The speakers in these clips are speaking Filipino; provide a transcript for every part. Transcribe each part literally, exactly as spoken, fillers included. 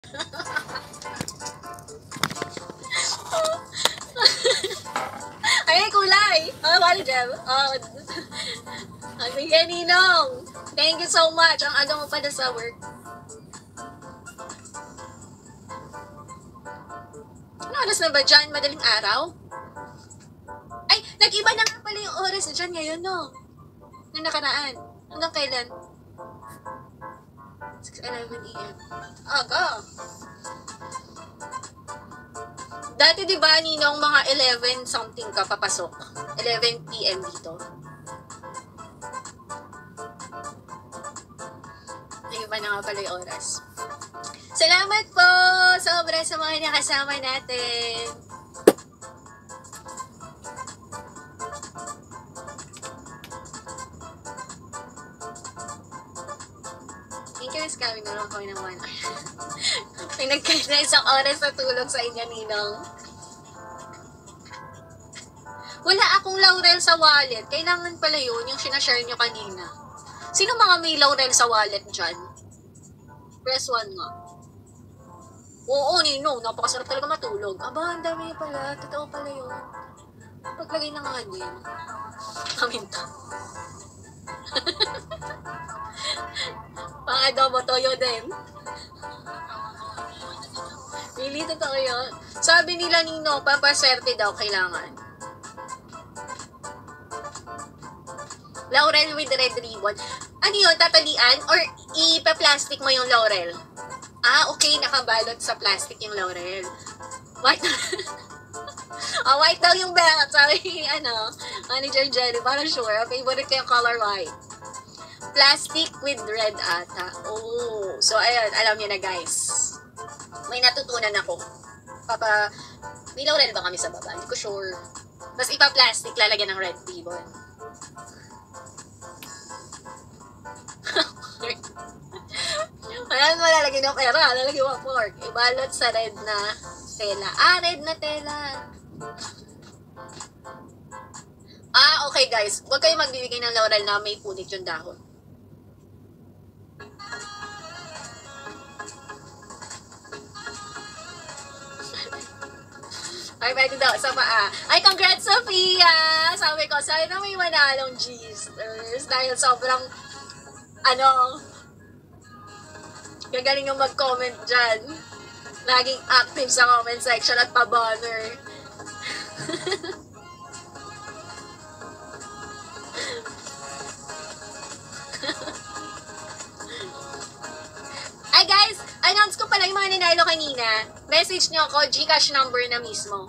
Ay, kulay! Oh, wala dyan. Oh. Sige, Ninong. Thank you so much. Ang aga mo pa na sa work. Ano oras na ba dyan? Madaling araw? Ay, nag-iba na nga pala yung oras dyan ngayon, no? Nung nakaraan. Hanggang kailan? six eleven a m Aga. Dati di ba Ninong mga eleven something ka papasok? eleven p m dito. Nag-iba na nga pala yung oras. Salamat po! Sobra sa mga nakasama natin. Thank you, Miss Kami. Naroon ko ng one hour. Pinagkait na isang oras na tulog sa inyo, Ninong. Wala akong laurel sa wallet. Kailangan pala yun, yung sinashare nyo kanina. Sino mga may laurel sa wallet dyan? Press one nga. Oo, Ninong. Napakasarap talaga matulog. Aba, ang dami pala. Totoo pala yun. Paglagay na nga din. Kaminta. Pang-adobo toyo din. Really, totoo yun. Sabi nila Nino, papaswerte daw kailangan. Laurel with red ribbon. Ano yun, tatalian? Or ipa-plastic mo yung laurel? Ah, okay, nakabalot sa plastic yung laurel. White. Oh, white daw yung belt. Sabi, ano, Manager Jerry, parang sure, favorite ko yung color white. Plastic with red ata. Oh, so ayun, alam niyo na guys. May natutunan ako. Papa, may laurel ba kami sa baba? Hindi ko sure. Tapos ipa-plastic, lalagyan ng red ribbon. Ayan, malalagyan ng pera. Lalagyan mo pork. Ibalot sa red na tela. Ah, red na tela. Ah, okay guys. Huwag kayo magbibigay ng laurel na may punit yung dahon. Ay, pwede daw sa paa. Ay, congrats, Sophia! Sabi ko, sabi na may manalong G-sters dahil sobrang, ano, gagaling yung mag-comment dyan. Laging active sa comment section at pa-banner. Ay guys, announce ko pala yung mga nanalo kanina. Message nyo ako, Gcash number na mismo.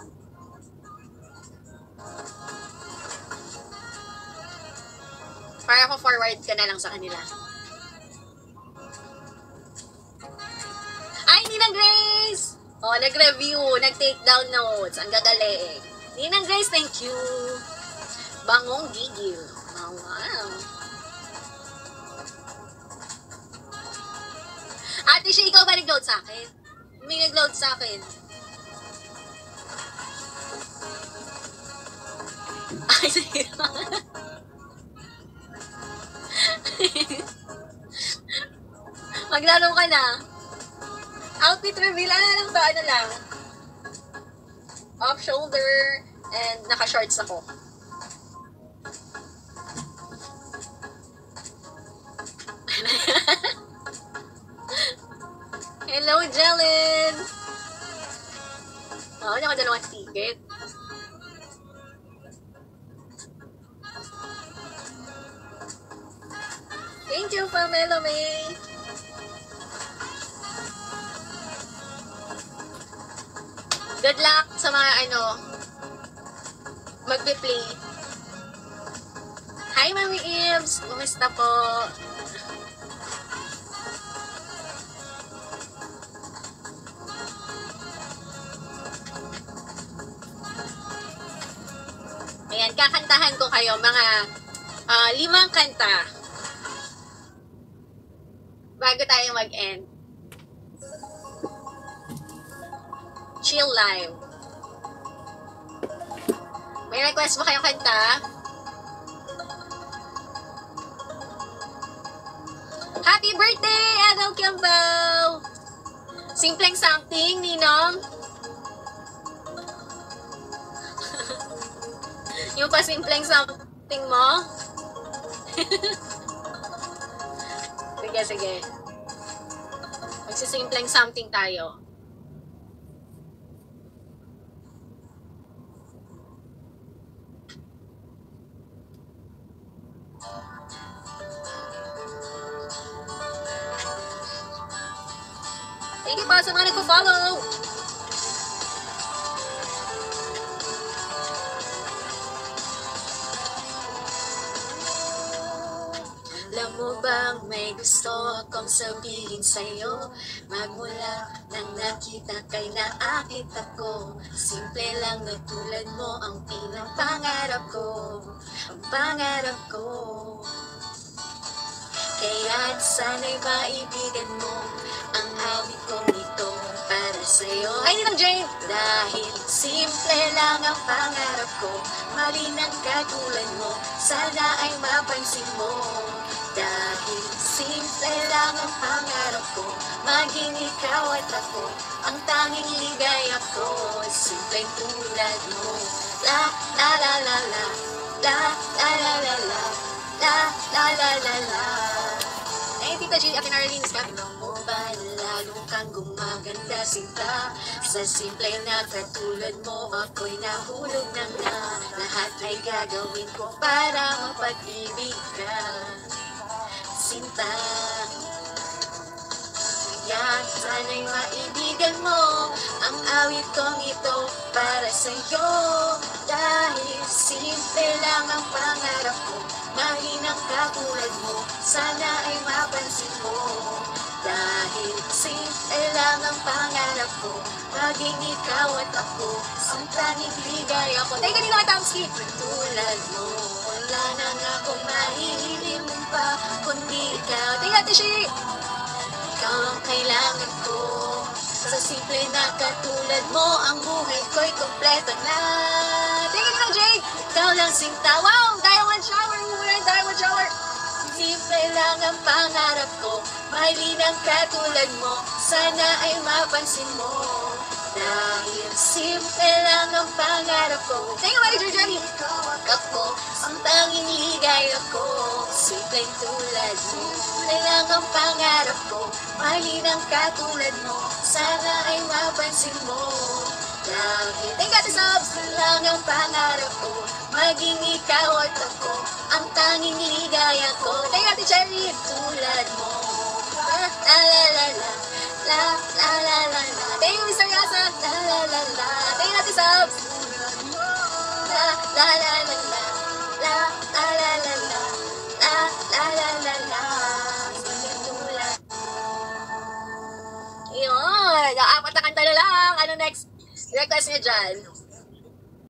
Para ako forward ka na lang sa kanila. Ay, Ninang Grace! Oh, nag-review, nag-take down notes. Ang gagaling. Ninang Grace, thank you. Bangong gigil. Oh, wow. Ate siya, ikaw ba nag-load sa akin? May nag-load sa akin. Ay, sige. Maglaro ka na. Outfit reveal, ano lang ba? Ano lang? Off shoulder and naka-shorts ako. Hello, Jelen! Oo, oh, nakadalawang ticket. Thank you, Pamela May! Good luck sa mga ano, magpe-play. Hi, Mami Ibs! Kumusta po? Ayan, kakantahan ko kayo mga uh, limang kanta bago tayo mag-end. Chill live. May request mo kayong kanta? Happy birthday, Adel Kimbo! Simpleng something, Ninong. Yung pa simpleng something mo. Sige, sige. Magsisimpleng something tayo. Thank you po sa mga nagpo-follow. Alam mo bang may gusto akong sabihin sa'yo? Magmula nang nakita kay naakit ako. Simple lang na tulad mo ang pinapangarap ko. Ang pangarap ko. Kaya sana'y maibigan mo ang awit kong ito para sa'yo. Ay, Ninang Jane! Dahil simple lang ang pangarap ko. Mali ng katulad mo, sana ay mapansin mo. Dahil simple lang ang pangarap ko, maging ikaw at ako, ang tanging ligaya ko. Simpleng tulad mo. La la la la la, la la la la la, la la la la la. Eh, Tita G, Akin Arlene, is kami. Alam mo ba, lalo kang gumaganda sinta. Sa simple na katulad mo, ako'y nahulog na nga. Lahat ay gagawin ko para mapag-ibig ka, sinta. Yan, sana'y maibigan mo ang awit kong ito para sa'yo. Dahil simple lang ang pangarap ko, mahinang katulad mo, sana ay mapansin mo. Dahil simple lang ang pangarap ko, maging ikaw at ako, ang tanging ligaya ko. Teka, kanino ka Tamski? Tulad mo, wala na nga akong mahihiling mo pa, kundi ikaw. Teka, Tishi! Ikaw ang kailangan ko. Sa simple na katulad mo, ang buhay ko'y kompleto na. Teka, kanino Jade? Ikaw lang sinta. Wow! Diamond shower! Muna diamond shower! Simple lang ang pangarap ko, mali ng katulad mo, sana ay mapansin mo. Dahil simple lang ang pangarap ko. Thank you, Major Jenny! Ako, ang tanging ligaya ko, simpleng tulad mo. Simple lang ang pangarap ko, mali ng katulad mo, sana ay mapansin mo. Dahil thank you, Ate Subs! Lang ang pangarap ko, maging ikaw at ako, ang tanging ligaya ko. Thank you, Ate Cherry! Tulad mo. La la la la, la la la la la. Thank you, Mister Yasa! La la la la. Thank you, Ate Subs! La la la la la, la la la la la, la la la la la. Tulad. Yun! Apat na kanta na lang. Ano next? Request niya dyan.